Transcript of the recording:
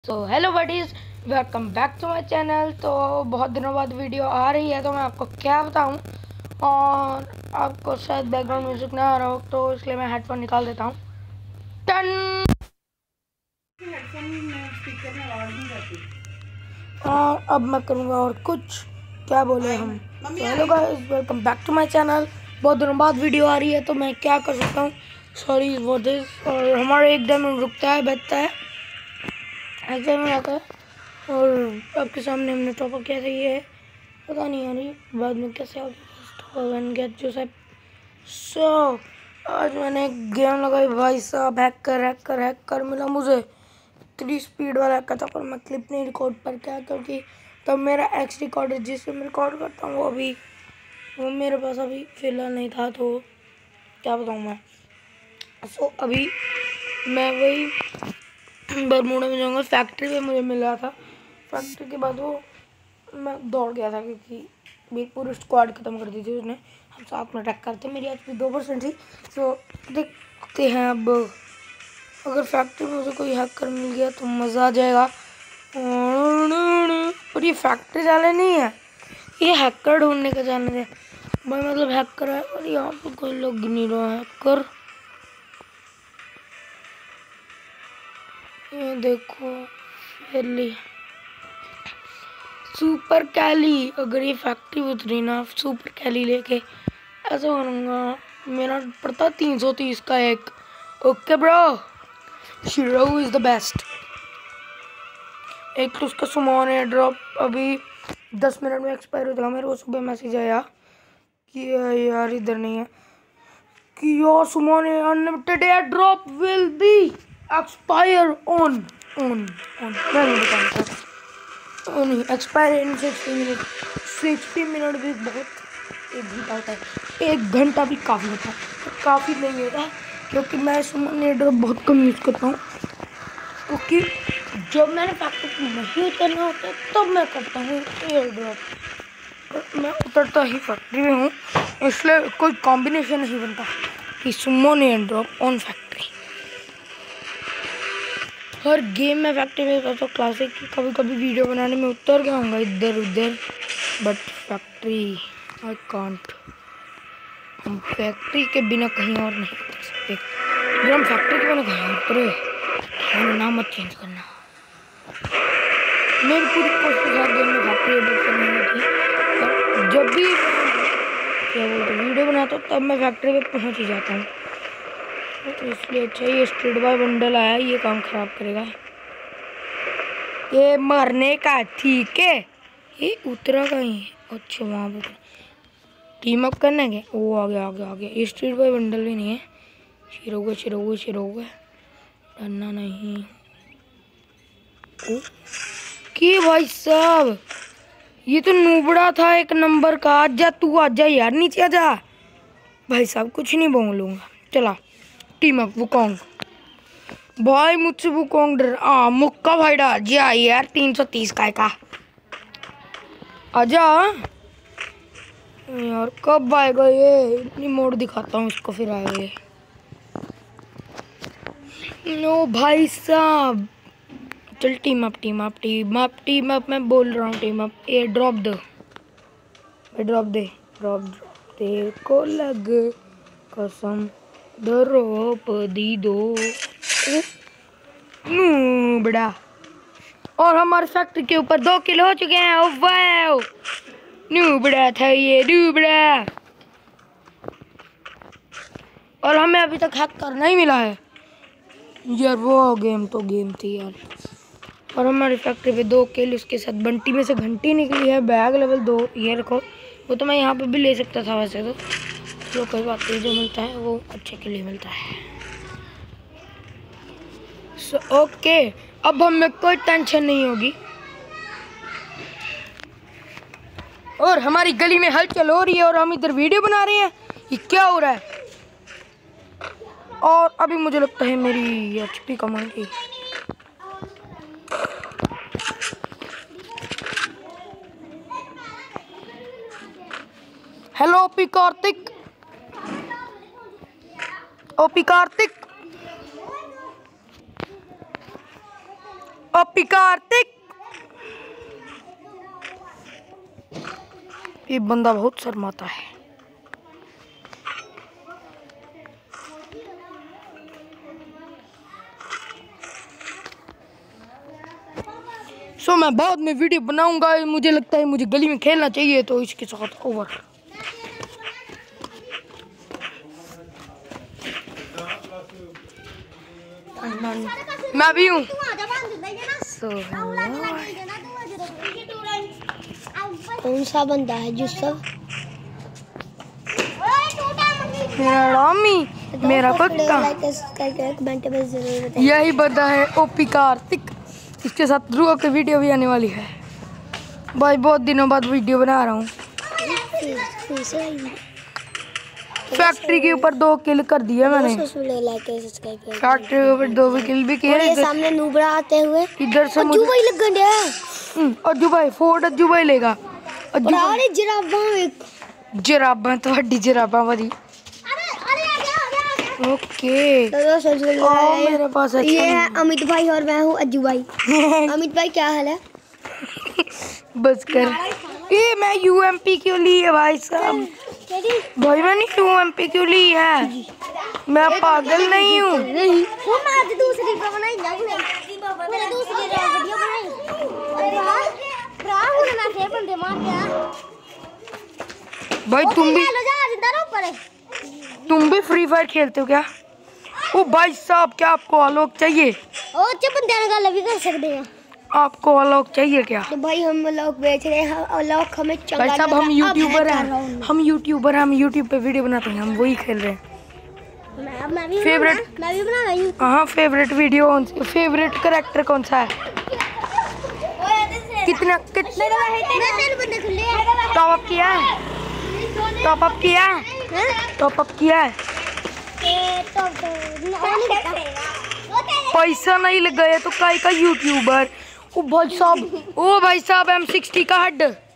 तो hello buddies, welcome back to my channel. तो बहुत दिनों बाद वीडियो आ रही है, तो मैं आपको क्या बताऊं। और आपको शायद बैकग्राउंड म्यूजिक ना आ रहा हो, तो इसलिए मैं हेडफोन निकाल देता हूं। टन। और अब मैं करूंगा और कुछ, क्या बोले हम। तो hello guys, welcome back to my channel. बहुत दिनों बाद वीडियो आ रही है, तो मैं क्या कर सकता हूँ, सॉरी फॉर दिस। और हमारा एक दिन रुकता है, बैठता है, ऐसे में आता है। और आपके सामने हमने टॉपर किया था, ये पता नहीं यार ये बाद में कैसे गेट जो सब। सो आज मैंने एक गेम लगाई भाई साहब, हैक कर मिला मुझे 3 स्पीड वाला हैकर था, पर मैं क्लिप नहीं रिकॉर्ड पर क्या, क्योंकि तब मेरा एक्स रिकॉर्डर जिससे मैं रिकॉर्ड करता हूँ वो मेरे पास अभी फिलहाल नहीं था, तो क्या बताऊँ मैं। सो अभी मैं वही बरमूडा में जाऊँगा। फैक्ट्री पे मुझे मिल रहा था, फैक्ट्री के बाद वो मैं दौड़ गया था, क्योंकि मेरी पूरी स्क्वाड खत्म कर दी थी उसने। हम साथ में अटैक करते, मेरी एचपी 2% थी। तो देखते हैं अब, अगर फैक्ट्री में मुझे कोई हैकर मिल गया तो मज़ा आ जाएगा। और ये फैक्ट्री वाले नहीं है, ये हैकर ढूंढने का चैनल है भाई, मतलब हैकर है। और यहाँ पर कोई लोग नहीं रहा है हैकर। ये देखो पहले सुपर कैली, अगर ये फैक्ट्री उतरी ना सुपर कैली लेके, ऐसा करूँगा। मेरा पड़ता 330 का एक। ओके ब्रो, शीरो इज़ द बेस्ट। एक तो उसका सुमोन एयर ड्रॉप अभी 10 मिनट में एक्सपायर हो जाएगा। मेरे को सुबह मैसेज आया कि यार इधर नहीं है, कि your summon unlimited air drop will be expire on मैं नहीं बताऊँगा, नहीं एक्सपायर इन 60 मिनट। 60 मिनट भी बहुत, एक घंटा होता है, 1 घंटा भी काफ़ी होता है, काफ़ी नहीं होता, क्योंकि मैं सुमन एयर ड्रॉप बहुत कम यूज़ करता हूँ। क्योंकि जब मैंने फैक्ट्री नहीं उतरना होता है तब मैं करता हूँ एयर ड्रॉप। मैं उतरता ही फैक्ट्री में हूँ, इसलिए कोई कॉम्बिनेशन नहीं बनता कि summon air drop on factory. हर गेम में फैक्ट्री में तो क्लासिक की कभी कभी वीडियो बनाने में उतर गया हूँगा इधर उधर, बट फैक्ट्री आई कांट। हम फैक्ट्री के बिना कहीं और नहीं उतर सकते। अगर हम फैक्ट्री के बिना कहीं उतरे, मेरा नाम मत चेंज करना। मेरी पूरी कोशिश है गेम में फैक्ट्री नहीं होती, और जब भी क्या बोलते वीडियो बनाता हूँ तब मैं फैक्ट्री पे पहुँच ही जाता हूँ। तो इसलिए अच्छा ये स्ट्रीट बॉय बंडल आया, ये काम खराब करेगा, ये मरने का। ठीक है, ये उतरा कहीं है, अच्छा वहाँ पे टीम अप करने के। वो आ गया। ये स्ट्रीट बॉय बंडल भी नहीं है। चिरोगे डरना नहीं। कि भाई साहब ये तो नूबड़ा था 1 नंबर का। आजा यार, नीचे आजा भाई साहब, कुछ नहीं बोलूँगा। चला टीम अप वुकोंग भाई, मुझसे वुकोंग डर मुक्का भाई डा जा यार। 330 का आजा यार, कब आएगा ये। इतनी मोड़ दिखाता हूँ इसको, फिर आएगा ये। नो भाई साहब, चल टीम अप मैं बोल रहा हूँ टीम अप। ये ड्रॉप दे तेरे को लग कसम ड्रॉप दी दो बड़ा। और हमारे फैक्ट्री के ऊपर 2 किल हो चुके हैं। ओह वाओ, नूबड़ा था ये, नूबड़ा। और हमें अभी तक हैक करना ही मिला है यार। वो गेम तो गेम थी यार। और हमारी फैक्ट्री पे 2 किल, उसके साथ बंटी में से घंटी निकली है। बैग लेवल 2, ये रखो। वो तो मैं यहाँ पे भी ले सकता था वैसे तो, जो कोई बात नहीं, जो मिलता है वो अच्छे के लिए मिलता है। सो ओके, अब हमें कोई टेंशन नहीं होगी। और हमारी गली में हलचल हो रही है और हम इधर वीडियो बना रहे हैं, ये क्या हो रहा है। और अभी मुझे लगता है मेरी एचपी कम होगी। Hello OP Kartik, OP Kartik. ये बंदा बहुत शर्माता है। सो मैं बाद में वीडियो बनाऊंगा। मुझे लगता है मुझे गली में खेलना चाहिए, तो इसके साथ ओवर। मैं भी हूँ। कौन सा बंदा है यूसुफ? मेरा रामी, मेरा कुत्ता। यही बंदा है ओपी कार्तिक। इसके साथ ध्रुव की वीडियो भी आने वाली है भाई। बहुत दिनों बाद वीडियो बना रहा हूँ। फैक्ट्री के ऊपर 2 किल कर दिया मैंने। फैक्ट्री के ऊपर 2 किल भी किए। सामने नूबरा आते हुए इधर से अज्जू भाई लग गए। अज्जू भाई फोर्ड अज्जू भाई लेगा। जराबा तो हड्डी जराबा वाली। ओके मेरे पास ये है अमित भाई और मैं हूँ अज्जू भाई। अमित भाई क्या हाल है? बस कर। ये मैं यूएमपी क्यों ली है भाई साहब? भाई मैंने यूएमपी क्यों ली है? मैं पागल नहीं हूँ। भाई तुम भी फ्री फायर खेलते हो क्या? ओ भाई साहब, क्या आपको आलोक चाहिए? भी कर सकते हैं। आपको आलोक चाहिए क्या? तो भाई हम आलोक बेच रहे हैं। आलोक हमें भाई साहब हम यूट्यूबर हैं। हम यूट्यूबर हैं। हम यूट्यूब पे वीडियो बनाते हैं। हम वही खेल रहे हैं। मैं भी फेवरेट मैं भी बना रही हूँ। हाँ फेवरेट वीडियो, फेवरेट कैरेक्टर कौन सा है? कितना टॉप अप किया है? टॉप अप किया है? टॉप अप किया है? पैसा नहीं लगाया तो काय का यूट्यूबर। ओ भाई साहब M60 का हेड।